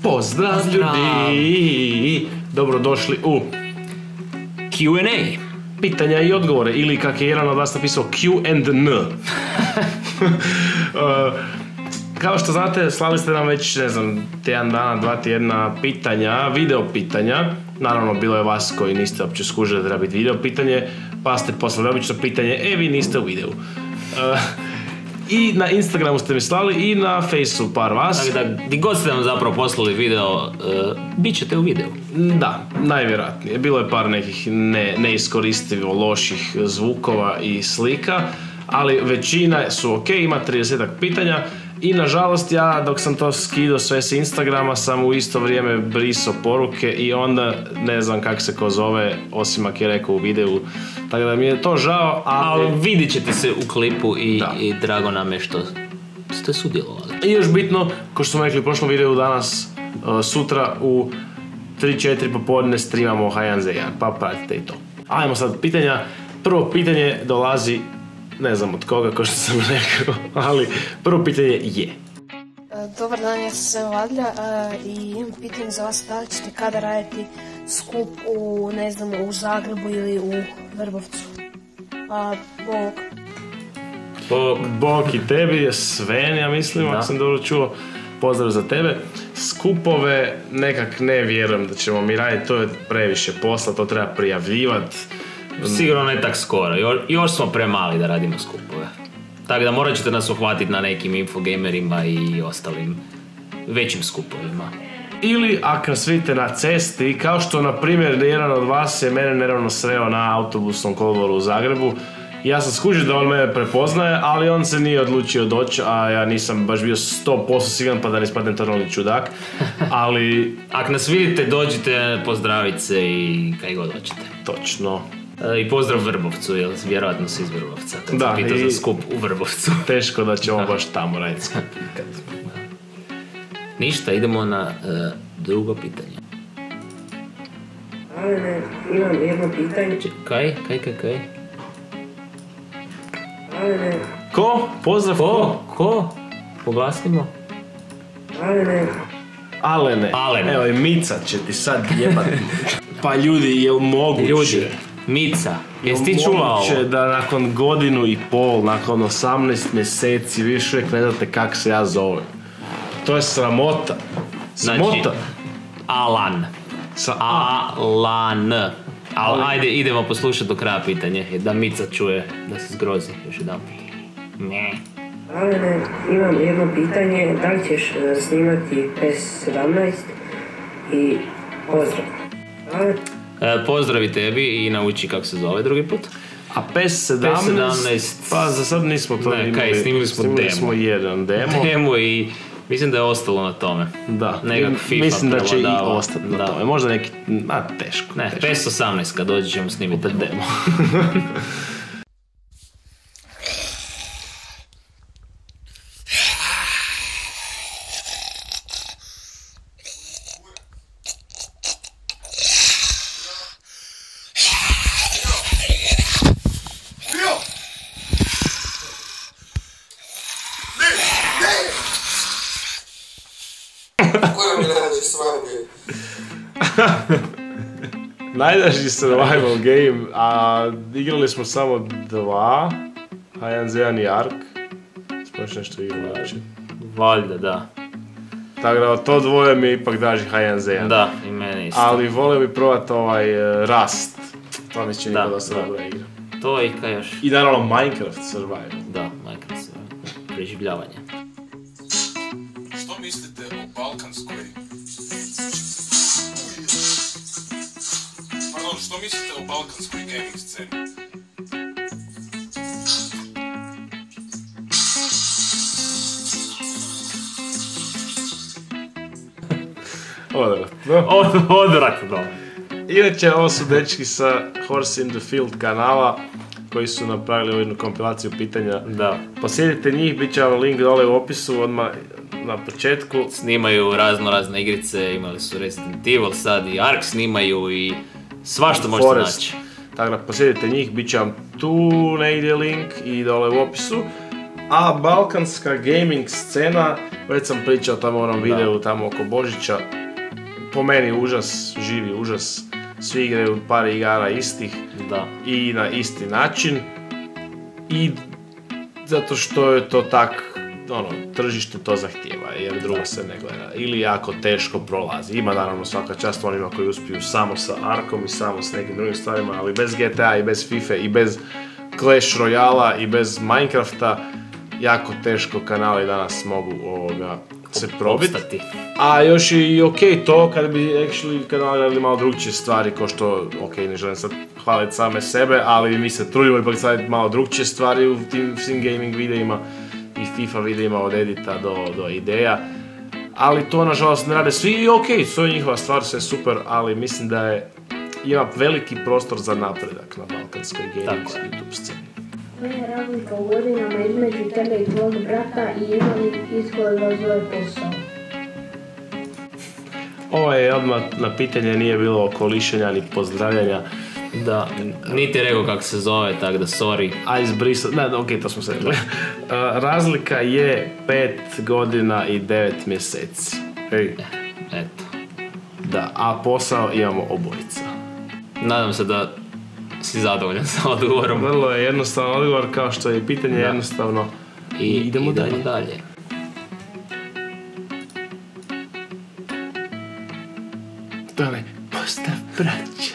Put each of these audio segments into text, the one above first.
Pozdrav ljudi! Dobrodošli u Q&A. Pitanja i odgovore, ili kak je jedan od vas napisao Q&N. Kao što znate, slali ste nam već, ne znam, tjedan dana, 2 tjedna pitanja, video pitanja. Naravno, bilo je vas koji niste uopće skužili da treba biti video pitanje, pa ste poslali obično pitanje, vi niste u videu. I na Instagramu ste mi slali i na Facebooku par vas. Tako da, gdje god ste nam zapravo poslali video, bit ćete u videu. Da, najvjerojatnije. Bilo je par nekih neiskoristivo loših zvukova i slika, ali većina su ok, ima 30 pitanja. I nažalost ja dok sam to skidao sve s Instagrama sam u isto vrijeme brisao poruke i onda ne znam kako se ko zove, osim ako je rekao u videu. Tako da mi je to žao, ali vidit ćete se u klipu i drago nam je što ste sudjelovali. I još bitno, kao što smo rekli u prošlom videu danas, sutra u 3-4 popodne streamamo H1Z1, pa pratite i to. Ajmo sad pitanja. Prvo pitanje dolazi, ne znam od koga, kao što sam rekao, ali prvo pitanje je. Dobar dan, ja sam Sven Vadlja i imam pitanje za vas, da li ćete kada raditi skup u, ne znam, u Zagrebu ili u Vrbovcu? Bog i tebi je Sven, ja mislim, ako sam dobro čuo. Pozdrav za tebe. Skupove nekak ne vjerujem da ćemo mi raditi, to je previše posla, to treba prijavljivati. Sigurno ne tak skoro, još smo premali da radimo skupove. Tako da morat ćete nas uhvatiti na nekim infogamerima i ostalim većim skupovima. Ili ako nas vidite na cesti, kao što na primjer jedan od vas je mene neravno sreo na autobusnom kolodvoru u Zagrebu. Ja sam skužio da on mene prepoznaje, ali on se nije odlučio doći, a ja nisam baš bio 100% siguran pa da ne ispadnem totalni čudak. Ali ako nas vidite, dođite, pozdravite se i kaj god hoćete. Točno. I pozdrav Vrbovcu, jer vjerojatno si iz Vrbovca, kad da, sam pitao za skup u Vrbovcu. Teško da ćemo baš tamo raditi skup. Ništa, idemo na drugo pitanje. Alene, imam jedno pitanje. Kaj? Alene. Ko? Pozdrav Ko? Poglasnimo. Alene. Evo i Mica će ti sad jebati. Pa ljudi, je li moguće? Mica, jesi ti čula ovo? Moguće da nakon godinu i pol, nakon 18 mjeseci, vi još uvijek ne znate kako se ja zovem. To je sramota. Sramota. Znači, Alan. Alan. Ali ajde, idemo poslušati do kraja pitanje, da Mica čuje, da se zgrozi još jedan put. Ne. Alene, imam jedno pitanje, da li ćeš snimati PES-17 i pozdrav. Pozdravi tebi i nauči kako se zove drugi put. A PES-17, pa za sad nismo to imali. Kaj, snimili smo demo. Smo jedan demo i mislim da je ostalo na tome. Da, nekak FIFA mislim da će i prevladava. ostati na tome. Možda neki, teško. Ne, PES-18 kad dođe ćemo snimiti demo. Najdraži survival game, a igrali smo samo 2, H1Z1 i Ark. Smo još nešto igrali. Valjda, da. Tako da to dvoje mi ipak draži H1Z1. Da, i meni isto. Ali volio bi probati ovaj Rust. To mi se čini da se dobra igra. To i kaj još? I naravno Minecraft survival. Da, Minecraft survival. Preživljavanje. Što mislite o balkanskoj... Pardon, što mislite o balkanskoj gaming sceni? Odvratno. Inače, ovo su dečki sa Horse in the Field kanala koji su napravili jednu kompilaciju pitanja. Da. Posjetite njih, bit će vam link dole u opisu odmah na početku. Snimaju razne igrice, imali su Resident Evil, sad i Ark snimaju i svašta možete naći. Tako da posjetite njih, bit će vam tu negdje link i dole u opisu. A balkanska gaming scena, već sam pričao tamo o onom videu tamo oko Božića, po meni užas, živi užas, svi igraju par igara istih i na isti način i zato što je to tak, tržište to zahtijeva jer drugo se ne gleda ili jako teško prolazi. Ima naravno svaka čast onima koji uspiju samo sa Arkom i samo s nekim drugim stvarima, ali bez GTA i bez FIFA i bez Clash Royala i bez Minecrafta jako teško kanali danas mogu se probiti. A još je i okej to kad bi actually kanali radili malo drugčije stvari, ko što, ne želim sad hvaliti same sebe, ali mi se trudimo ipak staviti malo drugčije stvari u tim svim gaming videima i FIFA videima od edita do ideja. Ali to nažalost ne rade svi i to je njihova stvar, sve super, ali mislim da ima veliki prostor za napredak na balkanskoj gaming YouTube sceni. Koja je razlika u godinama između tebe i tvojeg brata i ima li izgleda zove posao? Ovo je odmah na pitanje, nije bilo kolišenja ni pozdravljanja. Da, niti je rekao kako se zove, tako da sorry. A izbrisao, to smo se rekli. Razlika je 5 godina i 9 mjeseci. Eto. Da, a posao imamo obojica. Nadam se da si zadovoljan sa odgovorom. Vrlo je jednostavan odgovor, kao što je i pitanje jednostavno. I idemo dalje. To je postav braća.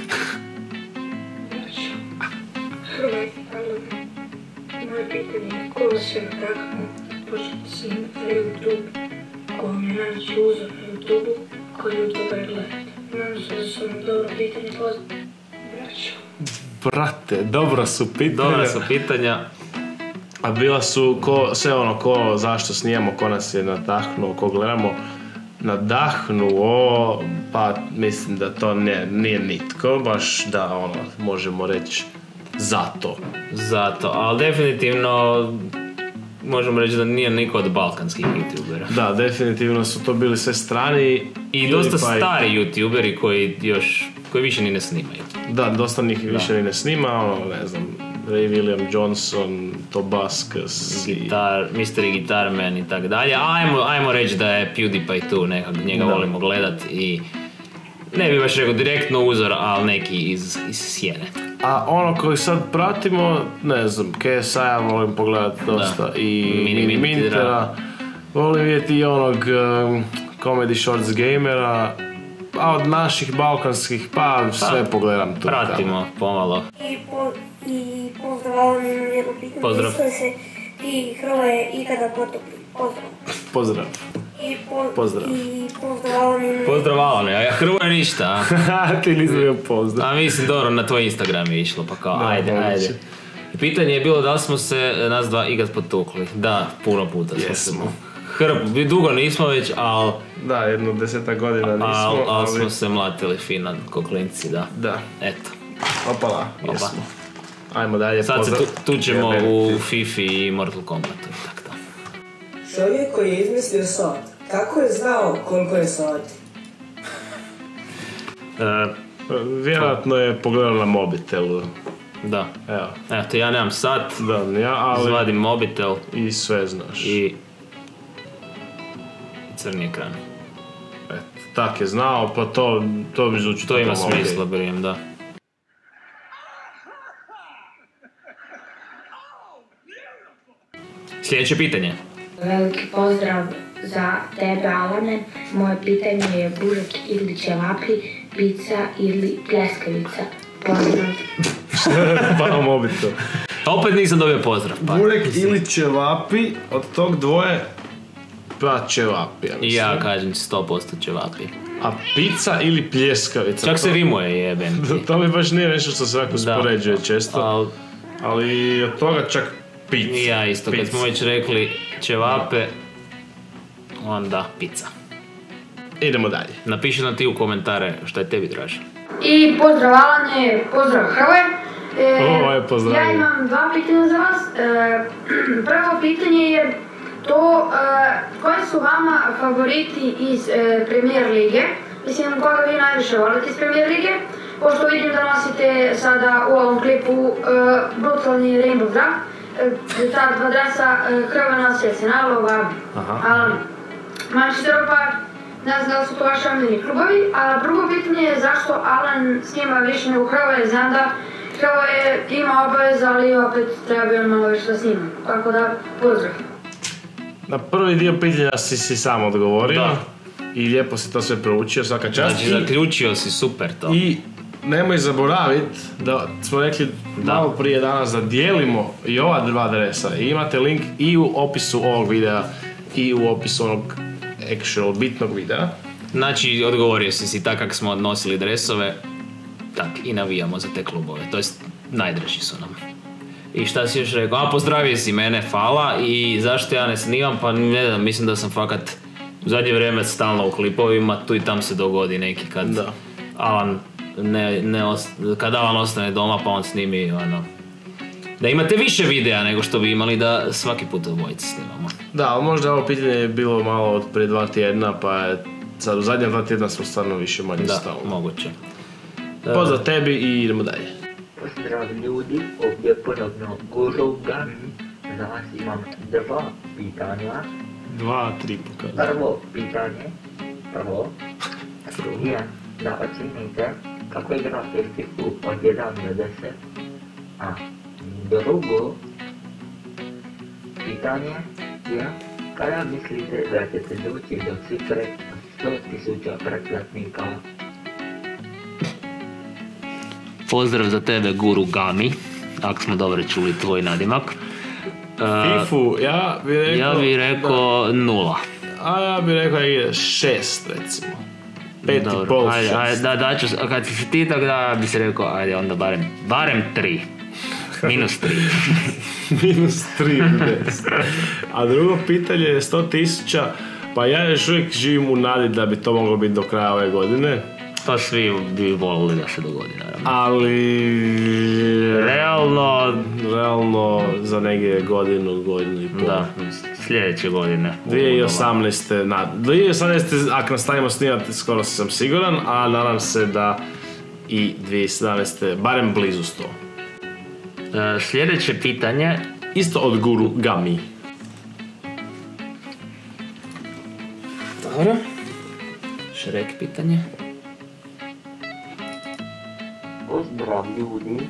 Moje pitanje je ko vas je nataknuo početi snimati na YouTube, ko vam je najveći uzor na YouTube, koji YouTuber gledate. Nadam se da su vam dobro pitanje poznati. Brate, dobra su pitanja. A bila su ko zašto snijemo, ko nas je nadahnuo, ko gledamo. Nadahnuo, pa mislim da to nije nitko, baš da možemo reći zato, ali definitivno možemo reći da nije niko od balkanskih youtubera. Da, definitivno su to bili sve strani. I dosta stari youtuberi koji više ni ne snimaju. Da, dosta njih više ni ne snima, ne znam, Ray William Johnson, Tobaskus, Mystery Guitarman i tako dalje. Ajmo reći da je PewDiePie tu, njega volimo gledat i ne bi baš rekao direktno uzor, ali neki iz sjene. A koji sad pratimo, ne znam, KSI-a volim pogledat dosta i Mintera, volim vidjeti i onog Comedy Shorts Gamera, a od naših balkanskih sve pogledam tu. Pratimo pomalo. I pozdrav, vam imam jedno pitanje. Pozdrav. Misle se ti Hrvoje ikada potopi? Pozdrav. Pozdrav Alane, a ja Hrvoje ništa. Ti nisam bio pozdrav. A mislim, dobro, na tvoj Instagram je išlo, pa kao ajde. I pitanje je bilo da li smo se nas dva ikad potukli. Da, puno puta smo se. Dugo nismo već, ali... Da, 10 godina nismo, ali smo se mlatili fino ko klinci, da. Da. Eto. Opala, jesmo. Ajmo dalje. Sad se tučemo u FIFA i Mortal Kombatu i tako da. Čovjek koji je izmislio sat, kako je znao koliko je sati? Vjerojatno je pogledao na mobitelu. Da. Evo. Eto, ja nemam sat, ali zvadim mobitel. I sve znaš. I crni ekran. Eto, tak je znao, pa to bi zvuči. To ima smisla, brijem, da. Sljedeće pitanje. Veliki pozdrav za tebe, Alane. Moje pitanje je bužek ili ćevapi, pizza ili pljeskavica. Pozdrav. Pa mobitel. Opet nisam dobio pozdrav. Burek ili ćevapi, od tog dvoje, pa ćevapi. Ja kažem 100% ćevapi. A pizza ili pljeskavica? Čak se rimuje, jeben. To mi baš nije nešto što se ovako spoređuje često. Ali od toga čak pizza. Ja isto, kad smo već rekli ćevape, onda pizza. Idemo dalje. Napiši nam ti u komentare što je tebi draže. I pozdrav Alane, pozdrav Hrvoje. Ja imam dva pitanja za vas. Prvo pitanje je to koji su vama favoriti iz Premier lige. Mislim, koga vi najviše volite iz Premier lige. Pošto vidim da nosite sada u ovom klipu brutalni Rainbow Drag. ta dva dresa Hrvana Sjesenalova, Alan Manchesterova, ne znam da li su to vaši omiljeni klubovi, a drugo pitanje je zašto Alan snima više nego Hrvoje, znam da Hrvoje ima obavez, ali opet treba bi on malo više da snima, tako da pozdrav. Na prvi dio pitanja si sam odgovorio. Da. I lijepo si to sve proučio, svaka čast. Znači, zaključio si super to. I nemoj zaboraviti da smo rekli malo prije danas da dijelimo i ova dva dresa. I imate link i u opisu ovog videa i u opisu onog actual bitnog videa. Znači, odgovorio si tak kak smo nosili dresove, tak i navijamo za te klubove. To jest, najdraži su nam. I šta si još rekao? A, pozdravio si mene, hvala. I zašto ja ne snimam? Pa ne znam, mislim da sam fakat u zadnje vrijeme stalno u klipovima, tu i tam se dogodi neki kad Alan kad Alan ostane doma pa on snimi ono, da imate više videa nego što bi imali da svaki put obojice snimamo. Da, ali možda ovo pitanje je bilo malo od prije 2 tjedna, pa je sad u zadnjem 2 tjedna smo stvarno više manje stavili. Da, moguće. Pozdrav tebi i idemo dalje. Pozdrav ljudi, ovdje ponovno Guru Gami. Za vas imam 2 pitanja. 2, 3 pokazuje. Prvo pitanje, je da ocenite kako igrate FIFA od 1 do 10. A drugo pitanje je kada mislite da ćete doći do cifre 100.000 pretplatnika. Pozdrav za tebe, Guru Gami, ako smo dobro čuli tvoj nadimak. Fifu, ja bih rekao 0. A ja bih rekao 6 recimo. 5,5, 6. Ajde, daću, kad si ti tako da bi se rekao, ajde onda barem 3. Minus 3. A drugo pitanje je 100.000, pa ja još uvijek živim u nadi da bi to moglo biti do kraja ove godine. To svi bi volili da se dogodi, naravno. Ali realno za negdje godinu i pol. Da, sljedeće godine. 2018. ako nastavimo snimati, skoro sam siguran, a nadam se da i 2017. barem blizu 100. Sljedeće pitanje, isto od Guru Gami. Dobro. Šrek pitanje. Pozdrav ljudi.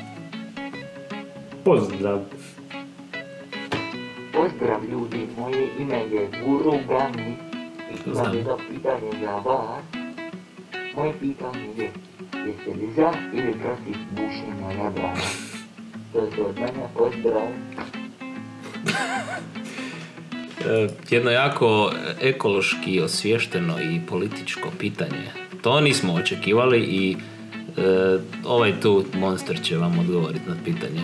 Pozdrav ljudi, moje ime je Guru Gami i imam jedno pitanje za vas. Moje pitanje je, jeste li za ili protiv bušenja Jadrana? To je od mene, pozdrav. Jedno jako ekološki osviješteno i političko pitanje. To nismo očekivali i ovaj tu monster će vam odgovoriti na pitanje.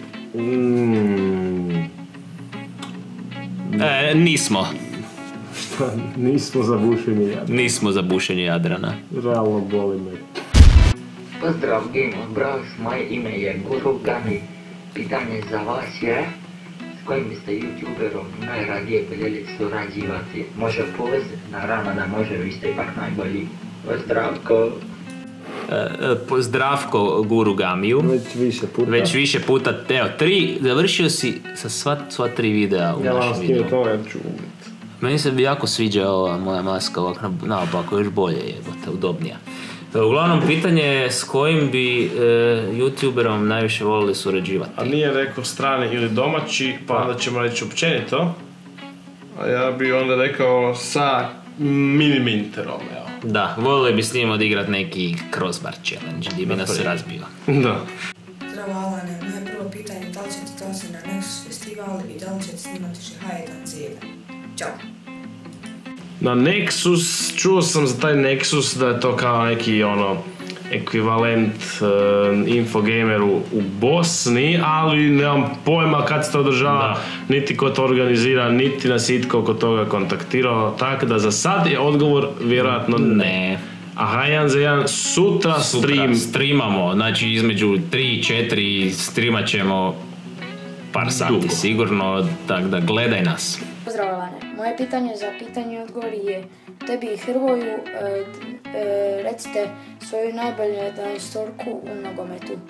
Nismo. Nismo za bušenje Jadrana. Nismo za bušenje Jadrana. Realno boli me. Pozdrav Game of Bros, moje ime je Guru Gami. Pitanje za vas je, s kojim biste youtuberom najradije voljeli surađivati? Može Poz, naravno da može, vi ste ipak najbolji. Pozdravko. Pozdravko Guru Gamiju. Već više puta. Evo, 3, završio si sa sva 3 videa u našem videu. Meni se bi jako sviđa ova moja maska ovak naopako, još bolje jebote, udobnija. Uglavnom, pitanje je s kojim bi youtuberom najviše volili surađivati. A nije rekao strani ili domaći, pa onda ćemo reći općenito. A ja bi onda rekao sa Miniminterom, evo. Da, volili bi s njim odigrati neki crossbar challenge gdje bi nas se razbio. Da. Zdravo Alane, moje prvo pitanje, da li ćete dolaziti na Nexus festival i da li ćete snimati H1 zile? Ćao! Na Nexus, čuo sam za taj Nexus da je to kao neki ekvivalent Infogameru u Bosni, ali nemam pojma kad se to održava, niti ko to organizira, niti nas itko oko toga kontaktirao, tako da za sad je odgovor vjerojatno ne. A H1Z1 sutra streamamo, znači između 3 i 4 streamat ćemo par sati sigurno, tako da gledaj nas. Pozdrav Alane, moje pitanje za pitanje i odgovor je tebi i Hrvoju recite svoju najbolju 11-orku u nogometu.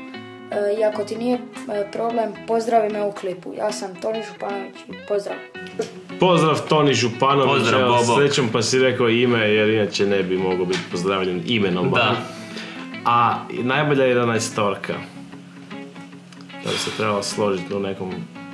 I ako ti nije problem, pozdravi me u klipu. Ja sam Toni Županović i pozdrav. Pozdrav Toni Županović, pozdrav, evo, Bobo. srećom pa si rekao ime jer inače ne bi mogao biti pozdravljen imenom. Da. A najbolja 11-orka. Da bi se trebala složiti u nekom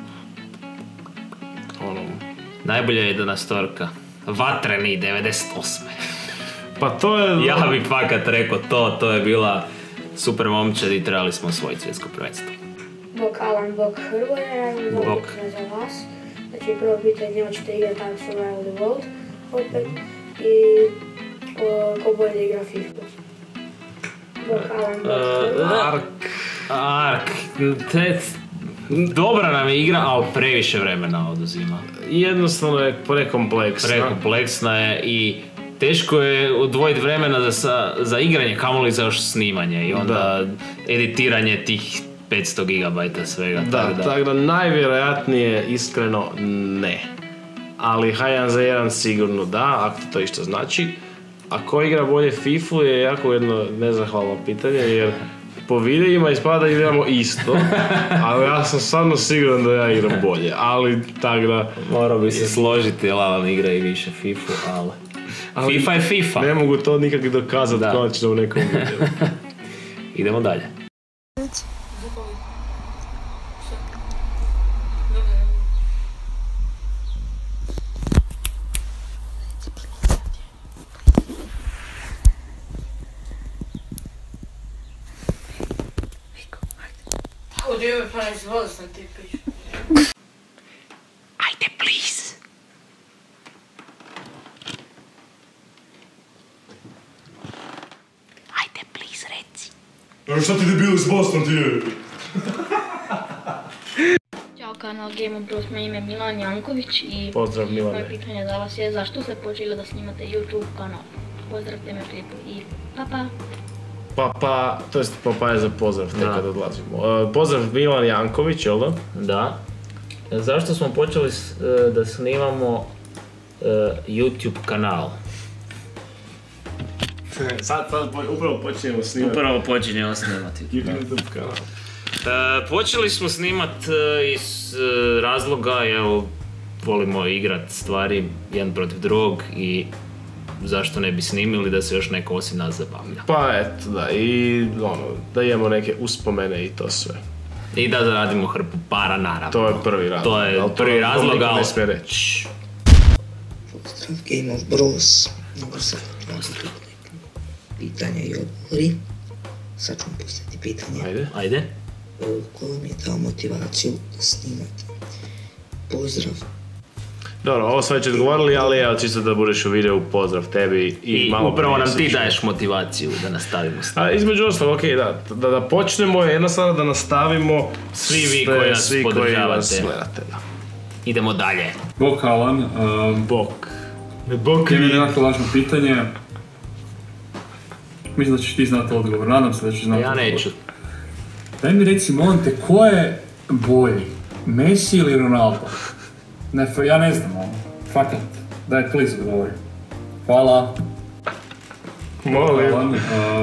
onom... Najbolja 11-orka. Vatreni 98. Pa to je... Ja bih fakat rekao to je bila super momčad i trebali smo osvojiti svjetsko prvenstvo. Bok Alan, bok Hrvoje, ja imam dva pitanja za vas. Znači prvo pitanje, hoćete igrati Time Survival the World opet i ko bolje igra FIFA. Bok Alan, bok Ark. Dobra nam je igra, ali previše vremena oduzima. Jednostavno je prekompleksna. Prekompleksna je i teško je odvojiti vremena za igranje, kamoli za još snimanje i onda editiranje tih 500 GB svega. Tako da najvjerojatnije iskreno ne. Ali H1Z1 sigurno da, ako to isto znači. A ko igra bolje FIFA je jako jedno nezahvalno pitanje, jer po videima ispada da igramo isto, ali ja sam stvarno siguran da ja igram bolje, ali tako da... Morao bi se složiti, Alan igra i više FIFA, ali FIFA je FIFA. Ne mogu to nikak dokazati konačno u nekom videu. Idemo dalje. Ajde, please. Ajde, please, reci. Šta ti debili s Bostom ti je? Ćao, kanal Game of Bros, moje ime je Milan Janković i pozdrav Milane. Moje pitanje za vas je zašto ste počeli da snimate YouTube kanal? Pozdravite me klipu i pa. To jest papa je za pozdrav, tek kad odlazimo. Pozdrav Milan Janković, jel da? Da. Zašto smo počeli da snimamo YouTube kanal? Sad upravo počinjemo snimati. YouTube kanal. Počeli smo snimati iz razloga, volimo igrat stvari jedan protiv drugog i zašto ne bi snimili da se još neko osim nas zabavlja. Pa eto, da, i da imamo neke uspomene i to sve. I da zaradimo hrpu para, naravno. To je prvi razlog. To je prvi razlog, ali... ne smije reći. Pozdrav Game of Bros. Mnogo sam pitanja i odgovori. Sad ću vam postaviti pitanje. Ajde. Ko vam je dao motivaciju da snimate? Pozdrav. Dobro, ovo sve već odgovorili, ali evo čisto da budeš u videu, pozdrav tebi i malo upravo nam ti daješ motivaciju da nastavimo s tim. Između ostalog, okej, da počnemo je jednostavno da nastavimo svi vi koji nas podržavate. Idemo dalje. Bok Alan, imam jednako lažno pitanje. Mislim da ćeš ti znati odgovor, nadam se da ćeš znati odgovor. Ja neću. Daj mi reci, molim te, ko je bolji, Messi ili Ronaldo? Ja ne znam, fakat. Daj, please, odgovori. Hvala. Molim.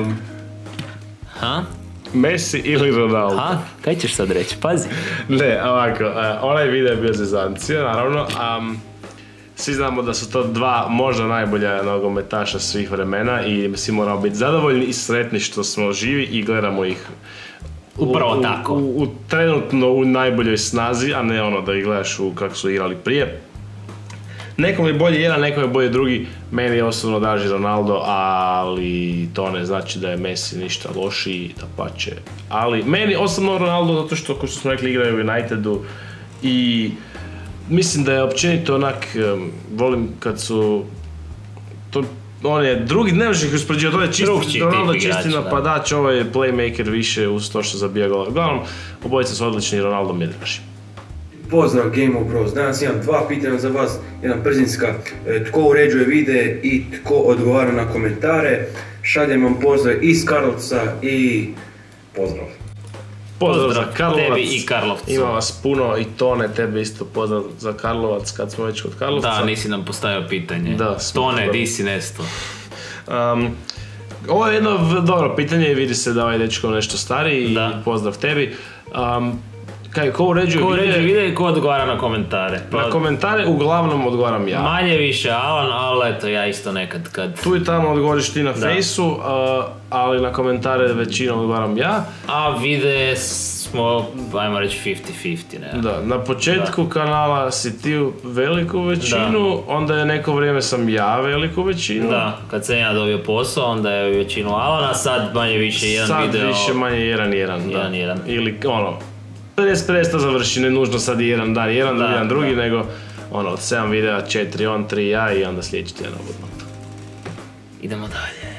Messi ili Ronaldo? Kaj ćeš sad reći? Pazi. Ne, ovako, onaj video je bio zezancija, naravno. Svi znamo da su to dva možda najbolja nogometaša svih vremena i svi moramo biti zadovoljni i sretni što smo živi i gledamo ih upravo tako. Trenutno u najboljoj snazi, a ne da ih gledaš kako su igrali prije. Nekom je bolje jedan, nekom je bolje drugi. Meni osobno daži Ronaldo, ali to ne znači da je Messi ništa lošiji, dapače. Ali meni osobno Ronaldo zato što, kao što smo rekli, igraju u Unitedu i mislim da je općenito onak, volim kad su, on je drugi, ne možeš ih uspoređivati, to je čisti, Ronaldo je čisti napadač, ovo je playmaker više uz to što zabija gola. Uglavnom, obojica su odlični i Ronaldo mi je draži. Pozdrav Game of Bros, danas imam dva pitanja za vas, jedna brzinska, tko uređuje videe i tko odgovara na komentare. Šaljem vam pozdrav iz Karlovca i pozdrav. Pozdrav za Karlovac, tebi i Karlovcu. Ima vas puno i Tone, tebi isto pozdrav za Karlovac kad smo već kod Karlovca. Da, nisi nam postavio pitanje. Da, Tone, di si nesto? Ovo je jedno dobro pitanje i vidi se da ovaj dečko nešto stariji i pozdrav tebi. Ko uređuje videe i ko odgovara na komentare? Na komentare uglavnom odgovaram ja. Manje više Alan, ali eto ja isto nekad kad... Tu i tamo odgovoriš ti na fejsu, ali na komentare većinom odgovaram ja. A videe smo, ajmo reći 50-50, ne? Da, na početku kanala si ti veliku većinu, onda je neko vrijeme sam ja veliku većinu. Da, kad sam ja dobio posao, onda je većinu Alana, sad manje više jedan video... Sad više manje 1-1, da. Ili 50-50 to završi, ne nužno sad jedan dan jedan drugi, nego od 7 videa 4 on, 3 ja i onda sljedeći tjedan obudno. Idemo dalje.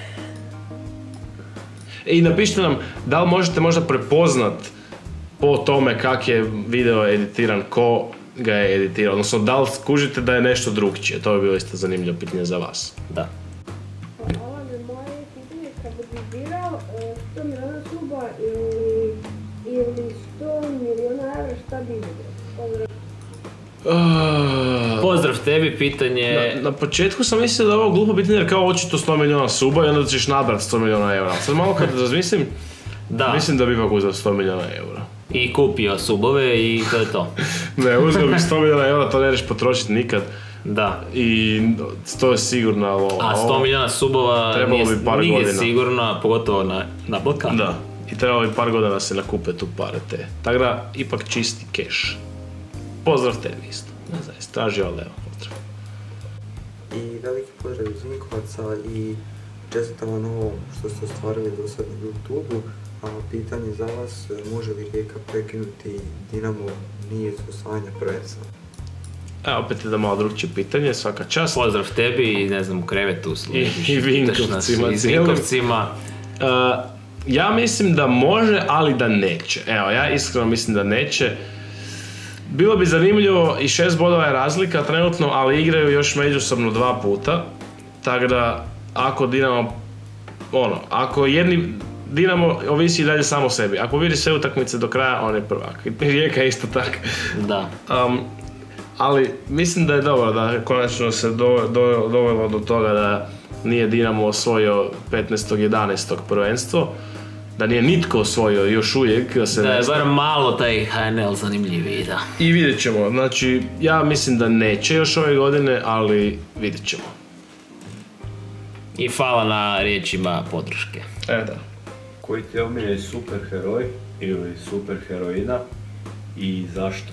I napišite nam da li možete možda prepoznat po tome kak je video editiran, ko ga je editirao, odnosno da li skužite da je nešto drugčije, to bi bilo isto zanimljivo pitanje za vas. Da. Ovo je moje pitanje, kad bi birao 100 miliona suba ili 100 miliona evra, šta bi vidio? Pozdrav tebi, pitanje... Na početku sam mislio da je ovo glupo pitanje jer kao očito 100 miliona suba i onda ćeš nabrat 100 miliona eura. Sad malo kad razmislim, mislim da bi ipak uzeo 100 miliona eura. I kupio subove i to je to. Ne, uzeo bi 100 miliona eura, to ne reš potrošiti nikad. Da. I to je sigurno ovo. A 100 miliona subova nije sigurno, pogotovo na Balkanu. Da. I trebalo bi par godina da se nakupe tu pare te. Tako da, ipak čisti keš. Pozdrav tebi isto. Ne znam, stražio, ali evo, pozdrav. I veliki pozdrav iz Vinkovaca i čestitam vam ovo što ste ostvarili do sad na YouTube-u. A pitanje za vas, može li Rijeka prekinuti Dinamo nije iz osvajanja prvenstva? Opet je da malo drugčije pitanje, svaka čast. Pozdrav tebi i ne znam, u krevetu i Vinkovcima. Ja mislim da može, ali da neće. Evo, ja iskreno mislim da neće. Bilo bi zanimljivo i 6 bodova je razlika trenutno, ali igraju još međusobno 2 puta. Tako da, ako Dinamo, ako Dinamo ovisi i dalje samo o sebi. Ako vidi sve utakmice do kraja, on je prvak. I Rijeka je isto tako. Da. Ali mislim da je dobro da konačno se dovelo do toga da nije Dinamo osvojio 15.11. prvenstvo. Da nije nitko osvojio još uvijek. Da je bar malo taj HNL zanimljiviji, da. I vidjet ćemo. Znači, ja mislim da neće još ove godine, ali vidjet ćemo. I hvala na riječima podrške. Da. Koji ti je omiljeni superheroj ili superheroina i zašto?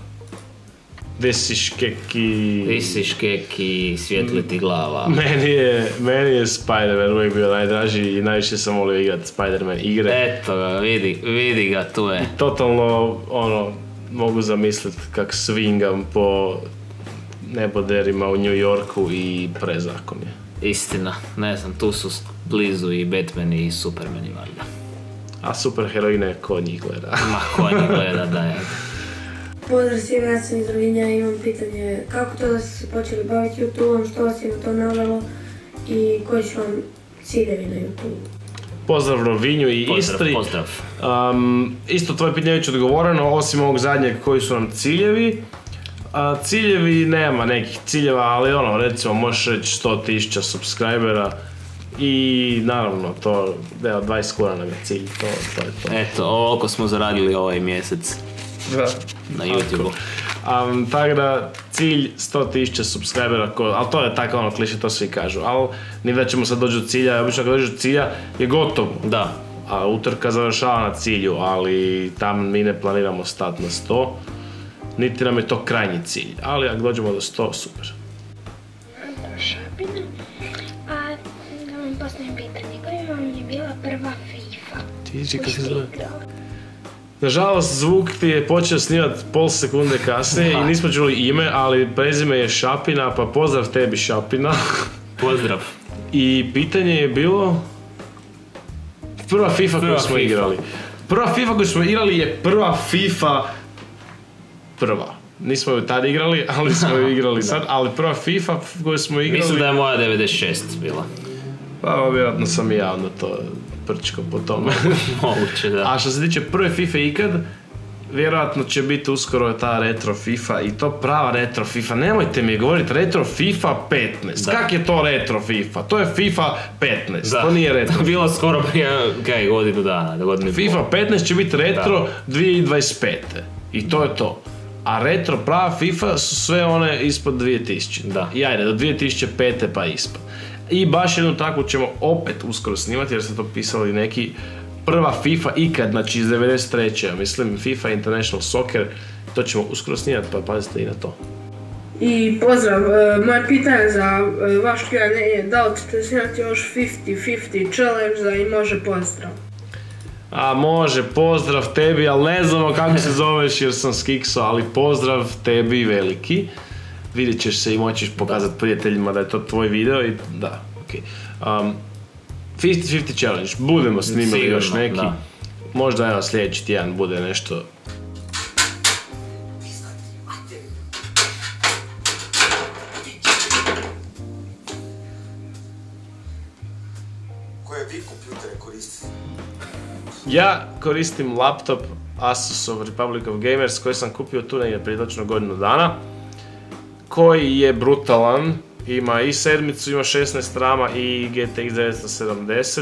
Desiškeki, svjetliti glava. Meni je Spider-Man uvijek bio najdraži i najviše sam volio igrati Spider-Man igre. Eto ga, vidi ga, tu je. I totalno, mogu zamisliti kak swingam po neboderima u New Yorku i prezakon je. Istina, ne znam, tu su blizu i Batman i Superman i valjda. A superheroine ko njih gleda? Ma ko njih gleda, da je. Pozdrav svima, ja sam iz Rovinja i imam pitanje kako to da ste se počeli baviti YouTube-om, što vas je na to navelo i koji su vam ciljevi na YouTube? Pozdrav Rovinju i Istri. Pozdrav. Isto tvoje pitanje već odgovoreno, osim ovog zadnjeg koji su nam ciljevi. Ciljevi nema nekih ciljeva, ali recimo možeš reći 100.000 subscribera i naravno to, 20 kuna nam je cilj, to je to. Eto, ovoliko smo zaradili ovaj mjesec. Da. Na YouTube-u. Tako da cilj 100.000 subscribera, ali to je tako kliše, to svi kažu, ali ni da ćemo sad doći do cilja, obično kad dođe do cilja je gotovo. Da. A utrka završava na cilju, ali tam mi ne planiramo stati na 100, niti nam je to krajnji cilj, ali ako dođemo do 100, super. Šapina, a da vam postavim pitanje, koja vam je bila prva FIFA? Kako se zove? Nažalost, zvuk ti je počeo snimati pol sekunde kasnije i nismo čuli ime, ali prezime je Šapina, pa pozdrav tebi Šapina. Pozdrav. I pitanje je bilo... Prva FIFA koju smo igrali. Prva FIFA koju smo igrali je prva FIFA... Prva. Nismo ju tad igrali, ali smo ju igrali sad, ali prva FIFA koju smo igrali... Mislim da je moja 96 bila. Pa, vjerojatno sam i ja onda to... prčko po tome. Moguće, da. A što se tiče prve FIFA ikad, vjerojatno će biti uskoro ta retro FIFA i to prava retro FIFA. Nemojte mi govoriti retro FIFA 15. Kak je to retro FIFA? To je FIFA 15, to nije retro. Bilo skoro prije godinu dana. FIFA 15 će biti retro 2025. I to je to. A retro prava FIFA su sve one ispod 2000. I ajde, do 2005. pa ispod. I baš jednu takvu ćemo opet uskoro snimati jer ste to pisali neki prva FIFA ikad, znači iz 93. Ja mislim FIFA International Soccer, to ćemo uskoro snimati pa pazite i na to. I pozdrav, moje pitanje za vaš Q&A je da li ćete snimati još 50-50 challenge i može pozdrav. A može, pozdrav tebi, ali ne znamo kako se zoveš jer sam skiksao, ali pozdrav tebi veliki. Vidjet ćeš se i moćeš pokazati prijateljima da je to tvoj video i da, okej. 50-50 challenge, budemo snimali sigurno, još neki. Da. Možda evo sljedeći tjedan bude nešto. Koje vi kompjutere koristite? Ja koristim laptop Asusov Republic of Gamers koji sam kupio tu negdje prije točno godinu dana. Koji je brutalan, ima i sedmicu, ima 16 rama i GTX 970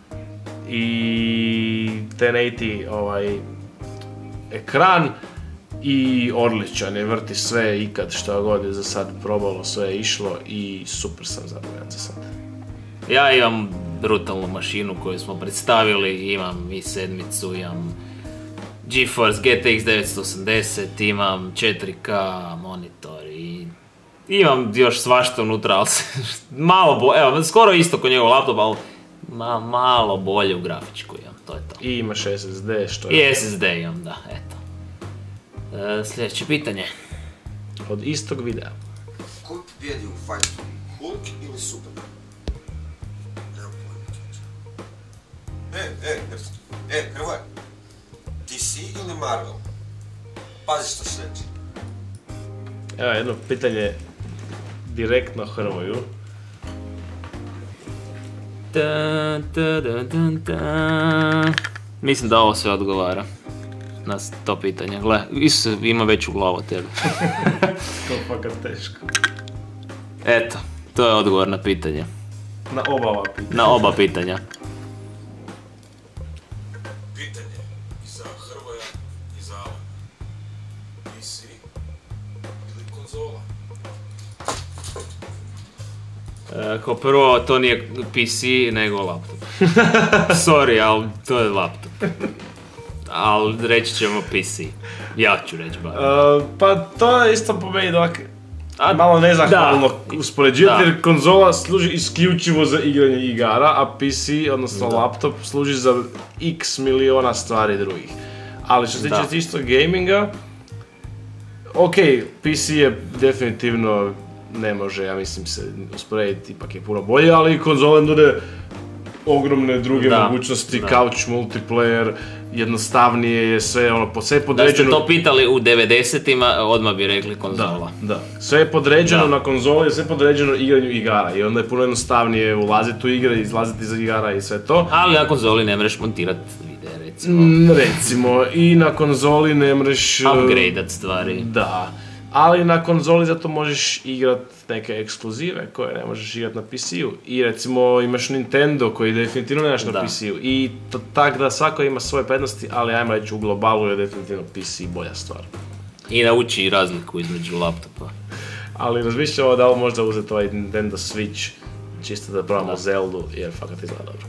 i 1080 ekran i odličan je, vrti sve ikad što god je za sad probalo, sve je išlo i super sam zadovoljan za sad. Ja imam brutalnu mašinu koju smo predstavili, imam i sedmicu, imam GeForce GTX 980, imam 4K monitor i imam još svašta unutra, ali malo bolje, evo, skoro isto kod njegov laptop, ali malo bolje u grafičku imam, to je to. I imaš SSD, što je? I SSD imam, da, eto. Sljedeće pitanje. Od istog videa. Ko pobjedi u fajtu? Hulk ili Superman? Nemam pojma. Hrvoje, DC ili Marvel? Pazi što se reći. Evo jedno pitanje direktno Hrvoju. Mislim da ovo sve odgovara na to pitanje. Gle, Isuse ima veću glavu od tebe. To fakat teško. Eto, to je odgovor na pitanje. Na oba ova pitanja. Na oba pitanja. Pitanje i za Hrvoja i za Alana. PC ili konzola? Kao prvo, to nije PC nego laptop. Sorry, ali to je laptop. Ali reći ćemo PC. Ja ću reći bar. Pa to je isto po meni malo nezahvalno uspoređivati jer konzola služi isključivo za igranje igara, a PC, odnosno laptop, služi za x miliona stvari drugih. Ali što se tiče isto gaminga, ok, PC je definitivno ne može, ja mislim se usporediti, ipak je puno bolje, ali konzole nude ogromne druge mogućnosti, couch multiplayer, jednostavnije je sve, sve je podređeno... Da ste to pitali u 90-ima, odmah bi rekli konzola. Da. Sve je podređeno na konzoli, sve je podređeno igranju igara i onda je puno jednostavnije ulaziti u igre, izlaziti iz igara i sve to. Ali na konzoli ne mreš montirati videa, recimo. Recimo, i na konzoli ne mreš... upgradeat stvari. Da. Ali na konzoli zato možeš igrat neke ekskluzive koje ne možeš igrat na PC-u. I recimo imaš Nintendo koji definitivno nemaš na PC-u. I tak da svako ima svoje prednosti, ali ajmo reći u globalu je definitivno PC bolja stvar. I nauči razliku između laptopa. Ali razmišljamo da ovo možda uzeti ovaj Nintendo Switch čisto da probamo Zeldu jer fakat izgleda dobro.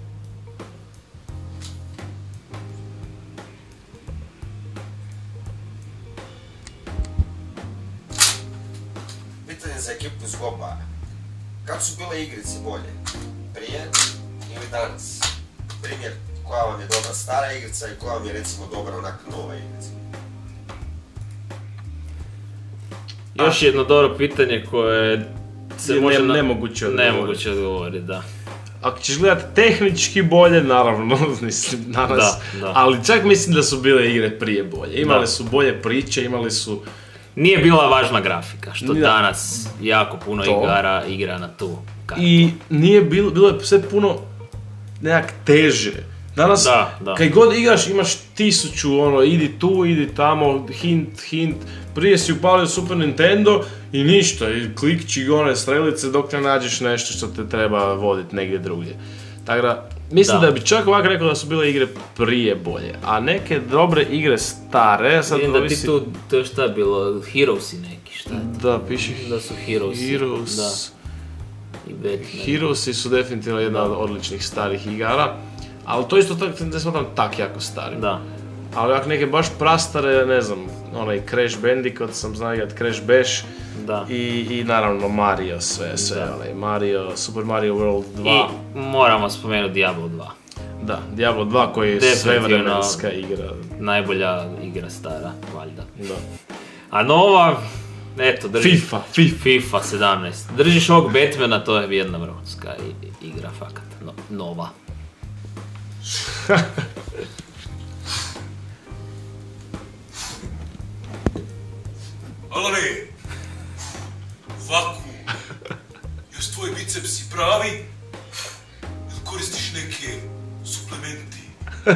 Za ekipu Zgoba. Kako su bile igrice bolje? Prije ili danas? Primjer, koja vam je dobra stara igrica i koja vam je recimo dobra onak nova igrica? Još jedno dobro pitanje koje se može nemoguće odgovoriti, da. Ako ćeš gledati tehnički bolje, naravno, mislim, danas, ali čak mislim da su bile igre prije bolje. Imale su bolje priče, imali su... Nije bila važna grafika, što danas jako puno igara igra na tu kartu. I nije bilo je sve puno nekak teže. Danas, kad god igraš, imaš 1000, idi tu, idi tamo, hint. Prije si upalio Super Nintendo i ništa, i klikći one strelice dok ne nađeš nešto što te treba voditi negdje drugdje. Tako da, mislim da bi čak ovako rekao da su bile igre prije bolje, a neke dobre igre stare, sad vidim da ti tu, to je šta bilo, Heroesi neki, šta? Da, piše da su Heroesi. Heroesi su definitivno jedna od odličnih starih igara, ali to isto tako, ne smatram tak jako stari. Da. Ali ako neke baš prastare, ne znam, onaj Crash Bandicoot sam znao igrat, Crash Bash i naravno Mario, sve, onaj Mario, Super Mario World 2. I moramo spomenuti Diablo 2. Da, Diablo 2 koji je svevremenska igra. Najbolja igra stara, valjda. Da. A nova, eto, držiš... FIFA 17. Držiš ovog Batmana, to je jedna vrhunska igra, fakat, nova. Alane, vakuum, jesu tvoji bicepsi pravi ili koristiš neke suplementi?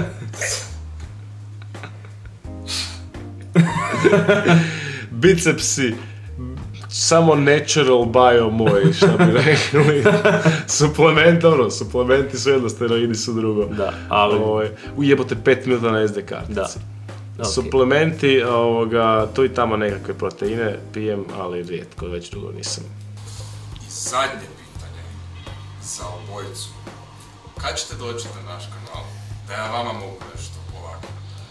Bicepsi, samo natural bio moj, šta bi rekli. Suplementi su jedno, steroidi su drugo. Da, ali... Ujebote 5 minuta na SD kartici. Da. Okay. Suplementi, tu i tamo nekakve proteine pijem, ali rijetko, već dugo nisam. I zadnje pitanje za obojicu. Kad ćete doći na naš kanal? Da ja vama mogu nešto ovako.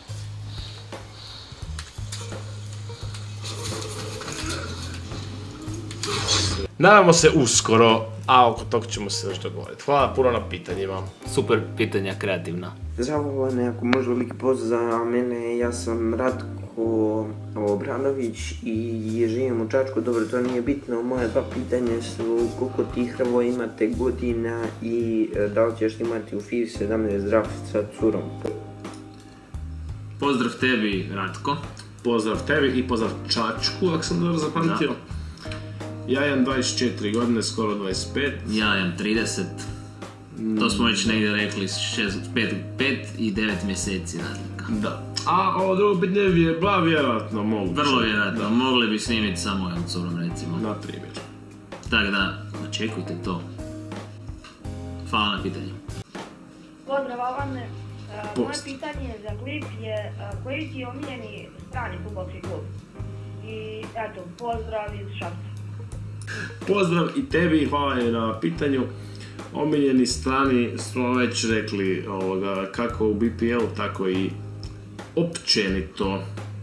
Nadamo se uskoro, a oko tog ćemo se još dogovoriti. Hvala puno na pitanjima. Super pitanja, kreativna. Zdravo, nekako možda veliki pozdrav za mene, ja sam Ratko Obranović i živim u Čačku, dobro to nije bitno, moje dva pitanja su koliko ti Hrvo imate godina i da li ćeš imati u FIFA 17 draft sa curom? Pozdrav tebi, Ratko. Pozdrav tebi i pozdrav Čačku, ako sam dobro zapamtio. Ja imam 24 godine, skoro 25. Ja imam 30. To smo već negdje rekli, 5 i 9 mjeseci razlika. Da. A ovo drugo pitanje je vjerojatno moguće. Vrlo vjerojatno, mogli bi snimiti sa mojom curom recimo. Na primjer. Tako da, očekujte to. Hvala na pitanju. Pozdrav Alane, moje pitanje za klip je koji ti je omiljeni strani fudbalski klub? I eto, pozdrav iz Šapca. Pozdrav i tebi i hvala na pitanju. Omiljeni strani smo već rekli kako u BPL, tako i općenito.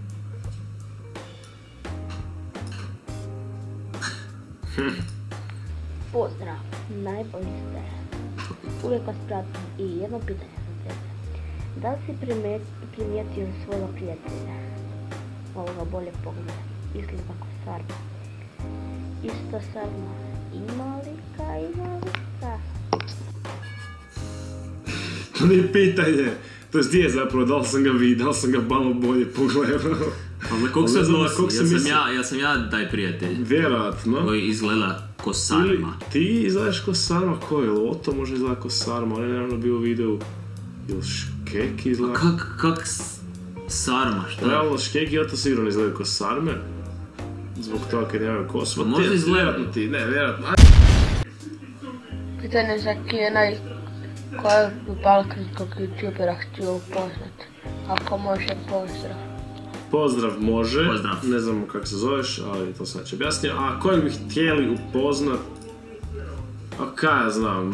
Pozdrav, najbolji ste. Uvijek vas pratim i jedno pitanje za tebe. Da li si primijetio svoga prijatelja? Ovoga bolje pogleda. Izgleda kako Sarma. Isto Sarma. Ima lika. To nije pitanje. To je gdje zapravo, da li sam ga vidio, da li sam ga malo bolje pogledao. Ali koliko se odnosi? Ja sam ja taj prijatelj. Vjerojatno. Koji izgleda ko Sarma. Ti izgledaš ko Sarma, ko je? Loto može izgleda ko Sarma, on je naravno bio u videu. Ili Škeki izgleda? Kak Sarma, šta? Realno Škeki i Oto sigurno izgleda ko Sarme. Zbog toga kad nemaju kosu. Možda izgleda ti, ne, vjerojatno. Pitanje za Q&A. Koja bi balkanskog youtubera htio upoznat? Ako može, pozdrav. Pozdrav može, pozdrav. Ne znamo kako se zoveš, ali to sam već objasnio. A koji bi htjeli upoznat? A kaj ja znam,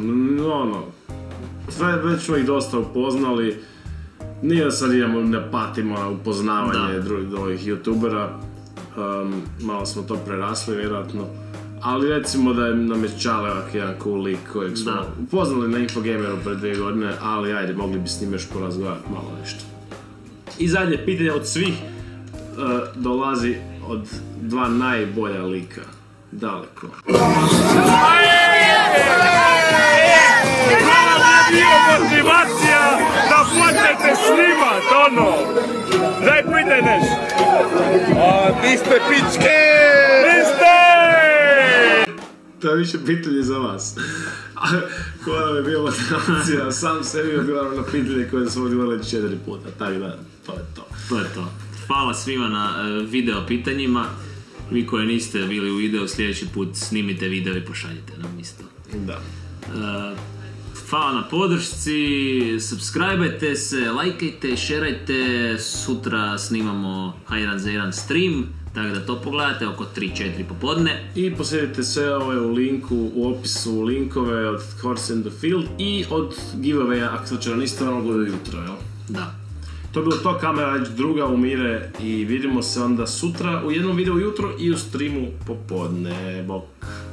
već smo ih dosta upoznali. Nije da sad idemo, ne patimo upoznavanje drugih youtubera. Malo smo to prerasli vjerojatno. Ali recimo da nam je Čaleak jedan cool lik kojeg smo upoznali na Infogameru pred 2 godine, ali ajde, mogli bi s njim još porazgovarati malo nešto. I zadnje pitanje od svih dolazi od 2 najbolja lika. Daleko. Motivacija da počnete snimat, Daj pitaj nešto. Vi ste pičke! Vi ste! To je više pitanje za vas. koja je bila motivacija, sam sebi odgovaram na pitanje koje su odgovorili 4 puta, tako da, to je to. To je to. Hvala svima na video pitanjima. Vi koji niste bili u videu, sljedeći put snimite video i pošaljite nam isto. Da. Hvala na podršci, subscribe-ajte se, lajkajte, šerajte, sutra snimamo H1 za 1 stream, tako da to pogledate oko 3-4 popodne. I posjedite sve ove u linku, u opisu linkove od Horse in the Field i od giveawaya, ako će nam isto ono gledaju jutro, jel? Da. To je bilo to, kamera već druga umire i vidimo se onda sutra u jednom videu jutro i u streamu popodne. Bok.